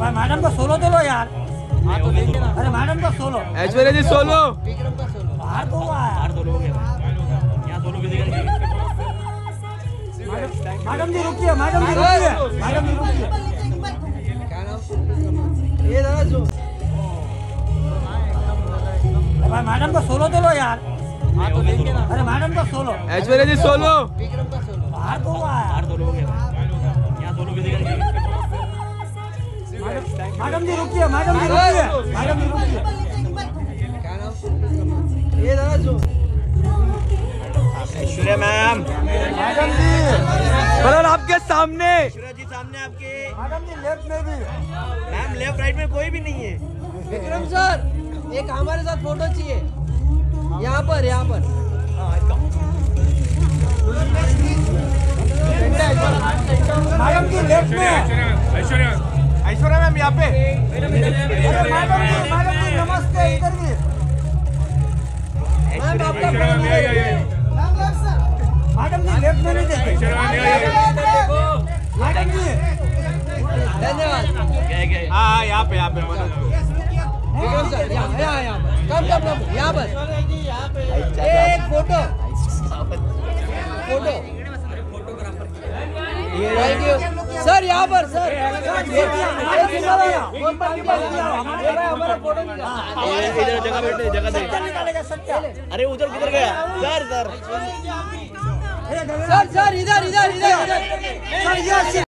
भाई मैडम को सोलो तो लो यार। हाँ तो लेंगे ना। अरे मैडम को सोलो। ऐश्वर्या जी सोलो। विक्रम का सोलो। बाहर को हुआ है। बाहर सोलो हो गया। यहाँ सोलो किसी का नहीं। मैडम जी रुकिए, मैडम जी रुकिए, मैडम जी रुकिए। क्या नाम? ये दादा जो। भाई मैडम को सोलो तो लो यार। हाँ तो लेंगे ना। अरे मैडम को सोलो। ऐश्वर्या जी सोलो। विक्रम का सोलो। बाहर को हुआ है। बाहर सोलो हो गया। यहाँ सोलो किसी का नहीं। मैडम जी रुकिए, मैडम जी रुकिए, मैडम जी रुकिए। क्या नाम? ये दादा जो। ऐश्वर्या मैम, मैडम जी, बलवान आपके सामने। ऐश्वर्या जी सामने आपके। मैडम जी लेफ्ट में भी। मैम लेफ्ट राइट में कोई भी नहीं है। विक्रम सर, एक हमारे साथ फोटो चाहिए। यहाँ पर, यहाँ पर। मैडम जी लेफ्ट में। ऐश्वर्या मैम यहाँ पे। अरे मैडम जी नमस्ते, इधर भी। मैम आपका फोटो नहीं है। मैडम जी लेफ्ट में नहीं देखे। मैडम जी धन्यवाद। हाँ यहाँ पे विक्रम सर, यहाँ पर। कम, यहाँ पर। एक फोटो। Thank you sir. यहाँ पर सर। हमारा फोटो इधर जगह बैठे, जगह दे। अरे उधर किधर गया? सर सर इधर।